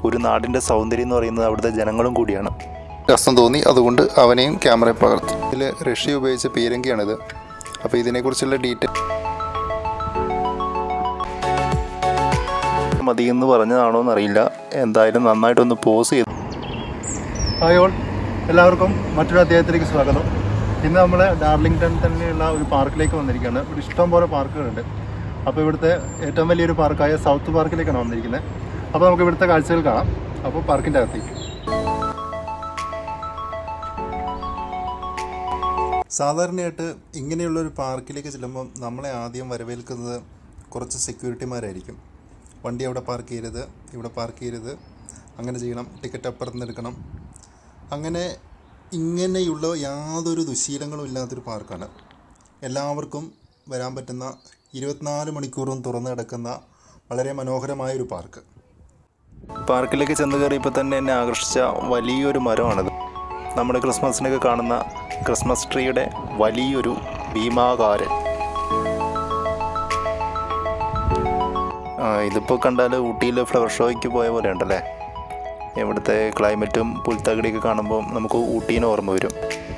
ഒരു നാടിൻ്റെ സൗന്ദര്യം എന്ന് പറയുന്നത് അവിടുത്തെ ജനങ്ങളും കൂടിയാണ്. രസം തോന്നി, അതുകൊണ്ട് അവനെയും ക്യാമറയിൽ പകർത്തി. ഇതിൽ റഷ്യ ഉപയോഗിച്ച പീരങ്കിയാണിത്. അപ്പോൾ ഇതിനെക്കുറിച്ചുള്ള ഡീറ്റെയിൽ മതിയെന്ന് പറഞ്ഞതാണോ എന്നറിയില്ല. എന്തായാലും നന്നായിട്ടൊന്ന് പോസ് ചെയ്തു. ഹായ് ഓൾ, എല്ലാവർക്കും മറ്റൊരു അധ്യായത്തിലേക്ക് സ്വാഗതം. ഇന്ന് നമ്മൾ ഡാർലിംഗ്ടൺ തന്നെയുള്ള ഒരു പാർക്കിലേക്ക് വന്നിരിക്കുകയാണ്. ഇവിടെ ഇഷ്ടംപോലെ പാർക്കുകളുണ്ട്. അപ്പോൾ ഇവിടുത്തെ ഏറ്റവും വലിയൊരു പാർക്കായ സൗത്ത് പാർക്കിലേക്കാണ് വന്നിരിക്കുന്നത്. അപ്പോൾ നമുക്ക് ഇവിടുത്തെ കാഴ്ചകൾ കാണാം. അപ്പോൾ പാർക്കിൻ്റെ അകത്തേക്ക് സാധാരണയായിട്ട് ഇങ്ങനെയുള്ളൊരു പാർക്കിലേക്ക് ചെല്ലുമ്പോൾ നമ്മളെ ആദ്യം വരവേൽക്കുന്നത് കുറച്ച് സെക്യൂരിറ്റിമാരായിരിക്കും. വണ്ടി അവിടെ പാർക്ക് ചെയ്യരുത്, ഇവിടെ പാർക്ക് ചെയ്യരുത്, അങ്ങനെ ചെയ്യണം, ടിക്കറ്റ് അപ്പുറത്ത് എടുക്കണം. ഇങ്ങനെയുള്ള യാതൊരു ദുശീലങ്ങളും ഇല്ലാത്തൊരു പാർക്കാണ്. എല്ലാവർക്കും വരാൻ പറ്റുന്ന 24 മണിക്കൂറും തുറന്നു കിടക്കുന്ന വളരെ മനോഹരമായൊരു പാർക്ക്. പാർക്കിലേക്ക് ചെന്ന് കയറിയപ്പോൾ തന്നെ എന്നെ ആകർഷിച്ച വലിയൊരു മരമാണിത്. നമ്മുടെ ക്രിസ്മസിനൊക്കെ കാണുന്ന ക്രിസ്മസ് ട്രീയുടെ വലിയൊരു ഭീമാകാരൻ. ഇതിപ്പോൾ കണ്ടാൽ ഊട്ടിയിൽ ഫ്ലവർ ഷോയ്ക്ക് പോയ പോലെ ഉണ്ടല്ലേ. ഇവിടുത്തെ ക്ലൈമറ്റും പുൽത്തകിടിയൊക്കെ കാണുമ്പോൾ നമുക്ക് ഊട്ടീനെ ഓർമ്മ വരും.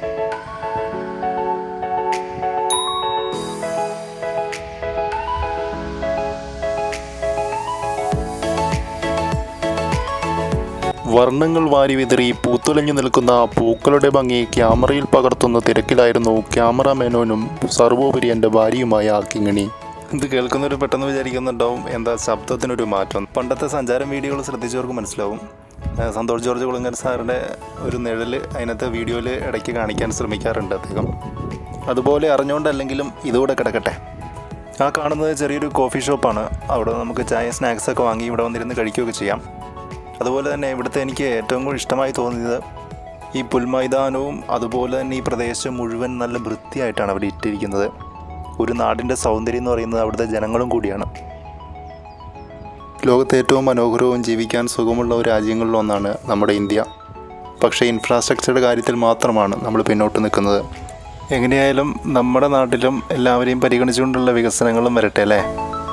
വർണ്ണങ്ങൾ വാരി വിതറി പൂത്തുലഞ്ഞു നിൽക്കുന്ന പൂക്കളുടെ ഭംഗി ക്യാമറയിൽ പകർത്തുന്ന തിരക്കിലായിരുന്നു ക്യാമറാമാനും സർവോപരി എൻ്റെ ഭാര്യയുമായ കിങ്ങിണി. ഇത് കേൾക്കുന്നവർ പെട്ടെന്ന് വിചാരിക്കുന്നുണ്ടാവും എന്താ ശബ്ദത്തിനൊരു മാറ്റം. പണ്ടത്തെ സഞ്ചാരം വീഡിയോകൾ ശ്രദ്ധിച്ചവർക്ക് മനസ്സിലാവും. സന്തോഷ് ജോർജ് കുളങ്ങര സാറിൻ്റെ ഒരു നിഴൽ അതിനകത്ത് വീഡിയോയിൽ ഇടയ്ക്ക് കാണിക്കാൻ ശ്രമിക്കാറുണ്ട് അദ്ദേഹം. അതുപോലെ അറിഞ്ഞുകൊണ്ടല്ലെങ്കിലും ഇതുകൂടെ കിടക്കട്ടെ. ആ കാണുന്നത് ചെറിയൊരു കോഫി ഷോപ്പാണ്. അവിടെ നമുക്ക് ചായ സ്നാക്സൊക്കെ വാങ്ങി ഇവിടെ വന്നിരുന്ന് കഴിക്കുകയൊക്കെ ചെയ്യാം. അതുപോലെ തന്നെ ഇവിടുത്തെ എനിക്ക് ഏറ്റവും കൂടുതൽ ഇഷ്ടമായി തോന്നിയത് ഈ പുൽമൈതാനവും അതുപോലെ തന്നെ ഈ പ്രദേശം മുഴുവൻ നല്ല വൃത്തിയായിട്ടാണ് അവിടെ ഇട്ടിരിക്കുന്നത്. ഒരു നാടിൻ്റെ സൗന്ദര്യം എന്ന് പറയുന്നത് അവിടുത്തെ ജനങ്ങളും കൂടിയാണ്. ലോകത്തെ ഏറ്റവും മനോഹരവും ജീവിക്കാൻ സുഖമുള്ള രാജ്യങ്ങളിലൊന്നാണ് നമ്മുടെ ഇന്ത്യ. പക്ഷേ ഇൻഫ്രാസ്ട്രക്ചറുടെ കാര്യത്തിൽ മാത്രമാണ് നമ്മൾ പിന്നോട്ട് നിൽക്കുന്നത്. എങ്ങനെയായാലും നമ്മുടെ നാട്ടിലും എല്ലാവരെയും പരിഗണിച്ചുകൊണ്ടുള്ള വികസനങ്ങളും വരട്ടെ അല്ലേ.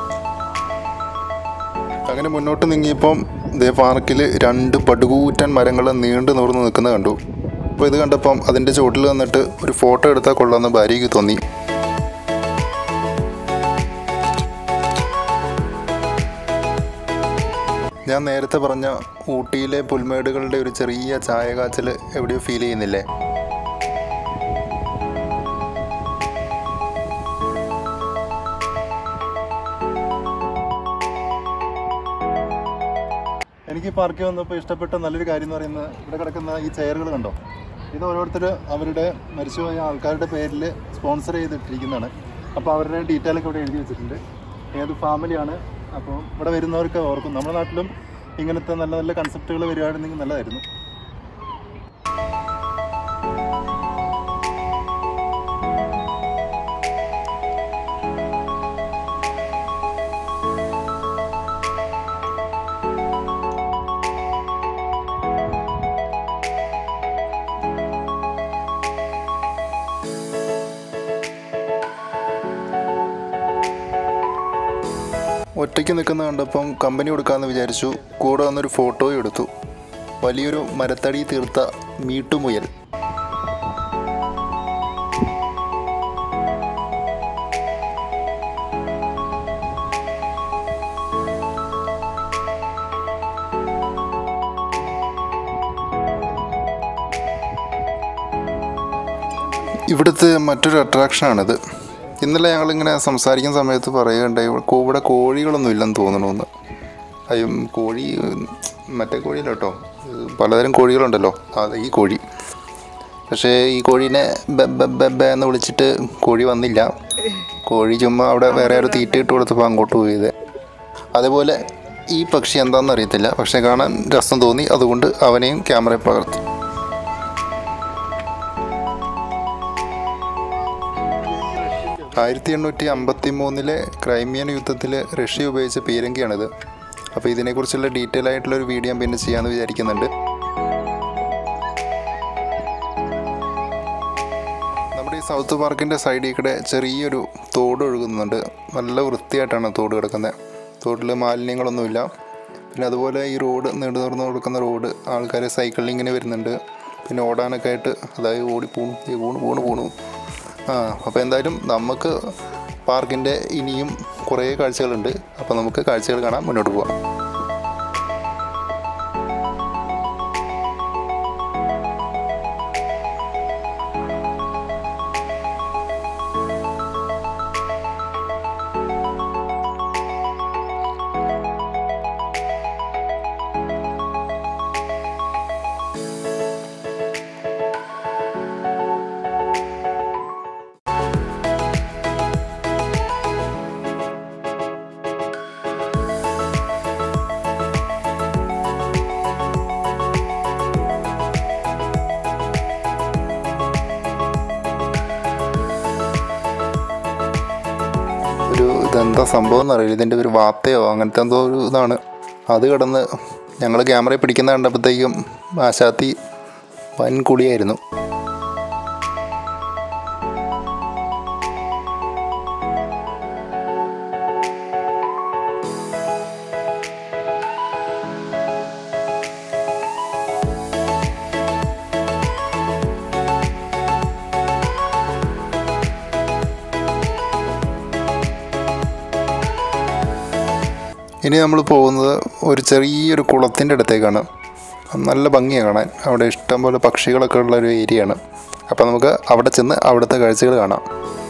അങ്ങനെ മുന്നോട്ട് നീങ്ങിയപ്പം ഇതേ പാർക്കിൽ 2 പടുകൂറ്റൻ മരങ്ങൾ നീണ്ടു നിവർന്ന് നിൽക്കുന്നത് കണ്ടു. അപ്പോൾ ഇത് കണ്ടപ്പം അതിൻ്റെ ചുവട്ടിൽ വന്നിട്ട് ഒരു ഫോട്ടോ എടുത്താൽ കൊള്ളാമെന്ന് ഭാര്യയ്ക്ക് തോന്നി. ഞാൻ നേരത്തെ പറഞ്ഞ ഊട്ടിയിലെ പുൽമേടുകളുടെ ഒരു ചെറിയ ചായ കാച്ചൽ എവിടെയോ ഫീൽ ചെയ്യുന്നില്ലേ? എനിക്ക് പാർക്കിൽ വന്നപ്പോൾ ഇഷ്ടപ്പെട്ട നല്ലൊരു കാര്യം എന്ന് പറയുന്നത് ഇവിടെ കിടക്കുന്ന ഈ ചെയറുകൾ കണ്ടോ. ഇത് ഓരോരുത്തർ അവരുടെ മരിച്ചുപോയ ആൾക്കാരുടെ പേരിൽ സ്പോൺസർ ചെയ്തിട്ടിരിക്കുന്നതാണ്. അപ്പോൾ അവരുടെ ഡീറ്റെയിലൊക്കെ ഇവിടെ എഴുതി വെച്ചിട്ടുണ്ട്. ഏത് ഫാമിലിയാണ്. അപ്പോൾ ഇവിടെ വരുന്നവർക്ക് ഓർക്കും നമ്മുടെ നാട്ടിലും ഇങ്ങനത്തെ നല്ല നല്ല കൺസെപ്റ്റുകൾ വരികയായിരുന്നെങ്കിൽ നല്ലതായിരുന്നു. ഒറ്റയ്ക്ക് നിൽക്കുന്ന കണ്ടപ്പം കമ്പനി കൊടുക്കാമെന്ന് വിചാരിച്ചു. കൂടെ വന്നൊരു ഫോട്ടോയും എടുത്തു. വലിയൊരു മരത്തടി തീർത്ത മീട്ടുമുയൽ. ഇവിടുത്തെ മറ്റൊരു അട്രാക്ഷനാണിത്. ഇന്നലെ ഞങ്ങളിങ്ങനെ സംസാരിക്കുന്ന സമയത്ത് പറയുകയുണ്ടായി ഇവിടെ കോഴികളൊന്നും ഇല്ലെന്ന് തോന്നണമെന്ന്. കോഴി മറ്റേ കോഴിയല്ല കേട്ടോ, പലതരം കോഴികളുണ്ടല്ലോ, അത് ഈ കോഴി. പക്ഷേ ഈ കോഴീനെ ബെബ എന്ന് വിളിച്ചിട്ട് കോഴി വന്നില്ല. കോഴി ചുമ്മാ അവിടെ വേറെ ആരും തീറ്റ ഇട്ട് കൊടുത്തപ്പോൾ അങ്ങോട്ട് പോയത്. അതേപോലെ ഈ പക്ഷി എന്താണെന്ന് അറിയത്തില്ല, പക്ഷേ കാണാൻ രസം തോന്നി, അതുകൊണ്ട് അവനെയും ക്യാമറയിൽ പകർത്തി. 1853 ക്രൈമിയൻ യുദ്ധത്തിൽ റഷ്യ ഉപയോഗിച്ച പീരങ്കിയാണിത്. അപ്പോൾ ഇതിനെക്കുറിച്ചുള്ള ഡീറ്റെയിൽ ആയിട്ടുള്ളൊരു വീഡിയോ ഞാൻ പിന്നെ ചെയ്യാമെന്ന് വിചാരിക്കുന്നുണ്ട്. നമ്മുടെ ഈ സൗത്ത് പാർക്കിൻ്റെ സൈഡിൽ കൂടെ ചെറിയൊരു തോട് ഒഴുകുന്നുണ്ട്. നല്ല വൃത്തിയായിട്ടാണ് തോട് കിടക്കുന്നത്. തോട്ടിൽ മാലിന്യങ്ങളൊന്നുമില്ല. പിന്നെ അതുപോലെ ഈ റോഡ് നീണ്ടു തുറന്ന് കൊടുക്കുന്ന റോഡ്, ആൾക്കാർ സൈക്കിളിൽ ഇങ്ങനെ വരുന്നുണ്ട്, പിന്നെ ഓടാനൊക്കെ ആയിട്ട്, അതായത് പോണു. അപ്പോൾ എന്തായാലും നമുക്ക് പാർക്കിൻ്റെ ഇനിയും കുറേ കാഴ്ചകളുണ്ട്. അപ്പോൾ നമുക്ക് കാഴ്ചകൾ കാണാൻ മുന്നോട്ട് പോകാം. ഇതെന്താ സംഭവം എന്നറിയില്ല, ഇതിൻ്റെ ഒരു വാത്തയോ അങ്ങനത്തെ എന്തോ ഒരു ഇതാണ്. അത് കിടന്ന് ഞങ്ങൾ ക്യാമറയിൽ പിടിക്കുന്ന കണ്ടപ്പോഴത്തേക്കും ആശാത്തി വൻ കുളിയായിരുന്നു. ഇനി നമ്മൾ പോകുന്നത് ഒരു ചെറിയൊരു കുളത്തിൻ്റെ അടുത്തേക്കാണ്. നല്ല ഭംഗിയാണ് കാണാൻ. അവിടെ ഇഷ്ടംപോലെ പക്ഷികളൊക്കെ ഉള്ള ഒരു ഏരിയയാണ്. അപ്പോൾ നമുക്ക് അവിടെ ചെന്ന് അവിടുത്തെ കാഴ്ചകൾ കാണാം.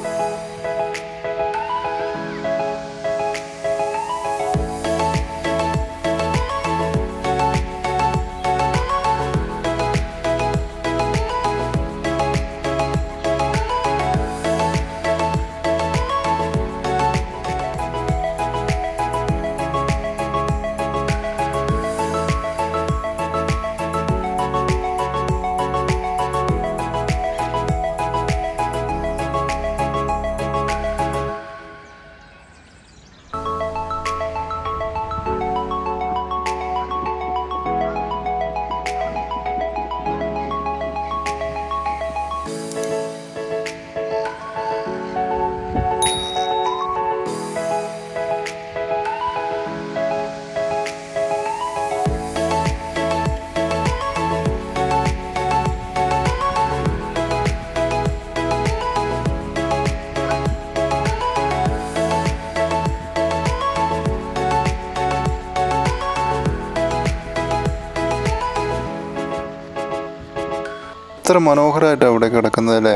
എത്ര മനോഹരമായിട്ടാണ് അവിടെ കിടക്കുന്നതല്ലേ.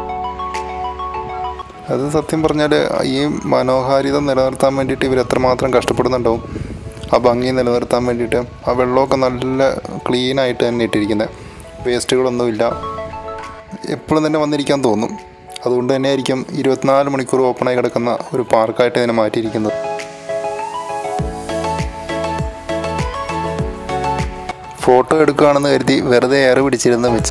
അത് സത്യം പറഞ്ഞാൽ ഈ മനോഹാരിത നിലനിർത്താൻ വേണ്ടിയിട്ട് ഇവർ എത്രമാത്രം കഷ്ടപ്പെടുന്നുണ്ടാവും. ആ ഭംഗി നിലനിർത്താൻ വേണ്ടിയിട്ട് ആ വെള്ളമൊക്കെ നല്ല ക്ലീനായിട്ട് തന്നെ ഇട്ടിരിക്കുന്നത്, വേസ്റ്റുകളൊന്നുമില്ല. എപ്പോഴും തന്നെ വന്നിരിക്കാൻ തോന്നും. അതുകൊണ്ട് തന്നെ ആയിരിക്കും 24 മണിക്കൂർ ഓപ്പണായി കിടക്കുന്ന ഒരു പാർക്കായിട്ട് ഇതിനെ മാറ്റിയിരിക്കുന്നത്. ഫോട്ടോ എടുക്കുകയാണെന്ന് കരുതി വെറുതെ ഏറെ പിടിച്ചിരുന്ന വെച്ച്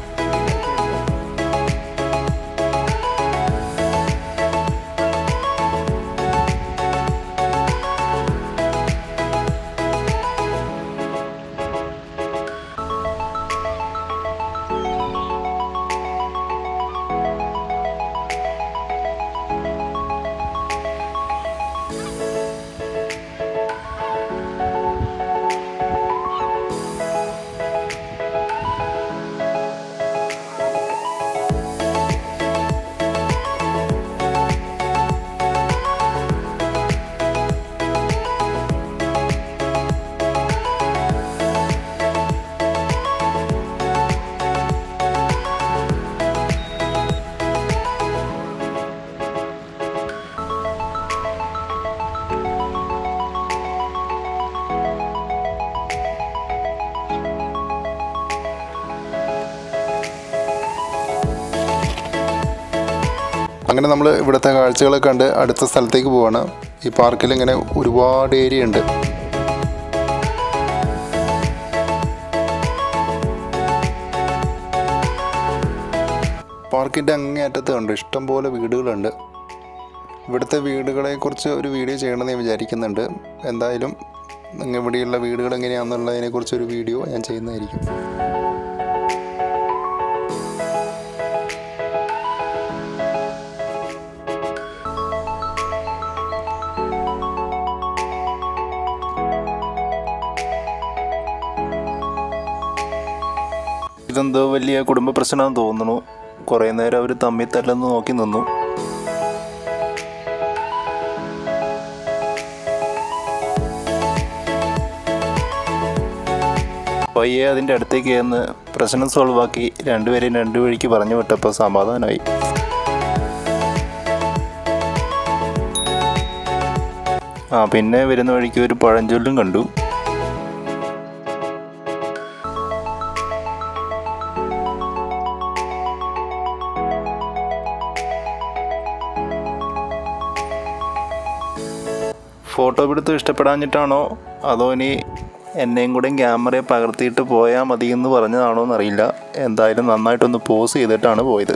അങ്ങനെ നമ്മൾ ഇവിടുത്തെ കാഴ്ചകളൊക്കെ കണ്ട് അടുത്ത സ്ഥലത്തേക്ക് പോവാണ്. ഈ പാർക്കിൽ ഇങ്ങനെ ഒരുപാട് ഏരിയ ഉണ്ട്. പാർക്കിൻ്റെ അങ്ങേയറ്റത്ത് കണ്ട് ഇഷ്ടംപോലെ വീടുകളുണ്ട്. ഇവിടുത്തെ വീടുകളെക്കുറിച്ച് ഒരു വീഡിയോ ചെയ്യണമെന്ന് ഞാൻ വിചാരിക്കുന്നുണ്ട്. എന്തായാലും ഇവിടെയുള്ള വീടുകൾ എങ്ങനെയാണെന്നുള്ളതിനെക്കുറിച്ചൊരു വീഡിയോ ഞാൻ ചെയ്യുന്നതായിരിക്കും. ഇതെന്തോ വലിയ കുടുംബ പ്രശ്നമാണെന്ന് തോന്നുന്നു. കുറേ നേരം അവർ തമ്മിൽ തല്ലെന്ന് നോക്കി നിന്നു. പയ്യെ അതിൻ്റെ അടുത്തേക്ക് ചെന്ന് പ്രശ്നം സോൾവ് ആക്കി രണ്ടുപേരെയും രണ്ടു വഴിക്ക് പറഞ്ഞു വിട്ടപ്പോൾ സമാധാനമായി. പിന്നെ വരുന്ന വഴിക്ക് ഒരു പഴഞ്ചൊല്ലും കണ്ടു. ഫോട്ടോ പിടുത്തം ഇഷ്ടപ്പെടാഞ്ഞിട്ടാണോ അതോ ഇനി എന്നെയും കൂടെ ക്യാമറയെ പകർത്തിയിട്ട് പോയാൽ മതി എന്ന് പറഞ്ഞതാണോ എന്നറിയില്ല. എന്തായാലും നന്നായിട്ടൊന്ന് പോസ് ചെയ്തിട്ടാണ് പോയത്.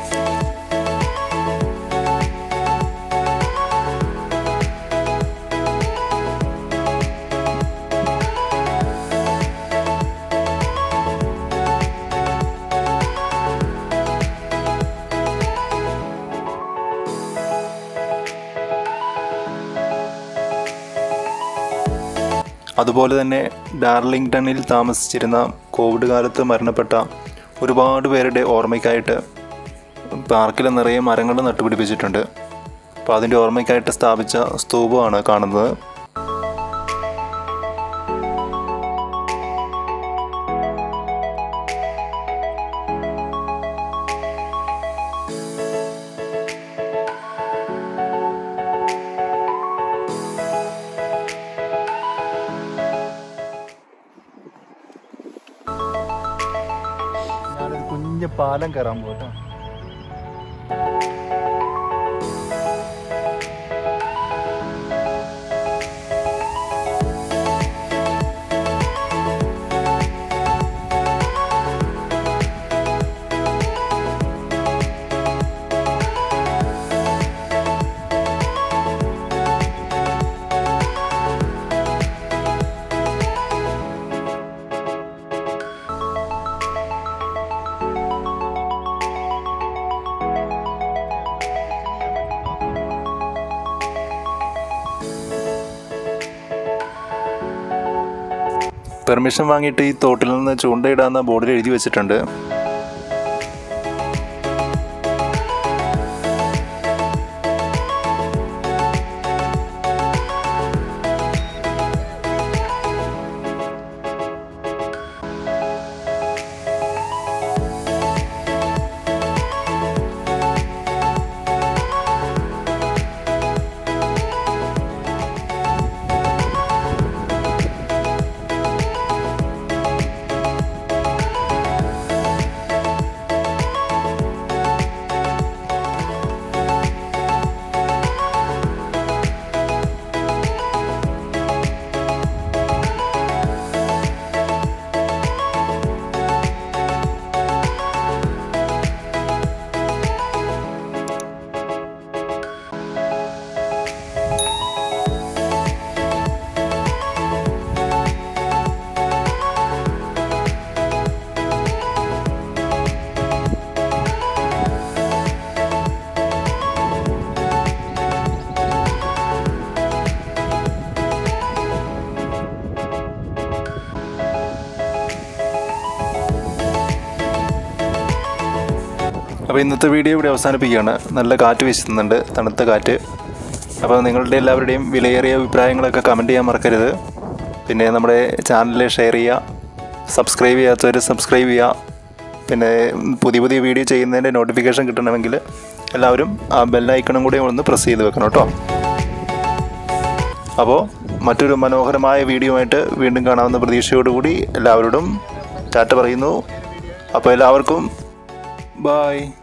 അതുപോലെ തന്നെ ഡാർലിംഗ്ടണിൽ താമസിച്ചിരുന്ന കോവിഡ് കാലത്ത് മരണപ്പെട്ട ഒരുപാട് പേരുടെ ഓർമ്മയ്ക്കായിട്ട് പാർക്കിൽ നിറയെ മരങ്ങൾ നട്ടുപിടിപ്പിച്ചിട്ടുണ്ട്. അപ്പോൾ അതിൻ്റെ ഓർമ്മയ്ക്കായിട്ട് സ്ഥാപിച്ച സ്തൂപമാണ് കാണുന്നത്. ഞാനൊരു കുഞ്ഞ് പാലം കയറാൻ പോകട്ടോ. പെർമിഷൻ വാങ്ങിയിട്ട് ഈ തോട്ടിൽ നിന്ന് ചൂണ്ടയിടാന്ന ബോർഡിൽ എഴുതി വെച്ചിട്ടുണ്ട്. അപ്പോൾ ഇന്നത്തെ വീഡിയോ ഇവിടെ അവസാനിപ്പിക്കുകയാണ്. നല്ല കാറ്റ് വീശുന്നുണ്ട്, തണുത്ത കാറ്റ്. അപ്പോൾ നിങ്ങളുടെ എല്ലാവരുടെയും വിലയേറിയ അഭിപ്രായങ്ങളൊക്കെ കമൻറ്റ് ചെയ്യാൻ മറക്കരുത്. പിന്നെ നമ്മുടെ ചാനൽ ഷെയർ ചെയ്യുക, സബ്സ്ക്രൈബ് ചെയ്യാത്തവർ സബ്സ്ക്രൈബ് ചെയ്യുക. പിന്നെ പുതിയ പുതിയ വീഡിയോ ചെയ്യുന്നതിൻ്റെ നോട്ടിഫിക്കേഷൻ കിട്ടണമെങ്കിൽ എല്ലാവരും ആ ബെല്ലൈക്കണും കൂടി ഒന്ന് പ്രസ് ചെയ്ത് വെക്കണം കേട്ടോ. അപ്പോൾ മറ്റൊരു മനോഹരമായ വീഡിയോ ആയിട്ട് വീണ്ടും കാണാവുന്ന പ്രതീക്ഷയോടുകൂടി എല്ലാവരോടും ടാറ്റ പറയുന്നു. അപ്പോൾ എല്ലാവർക്കും ബൈ.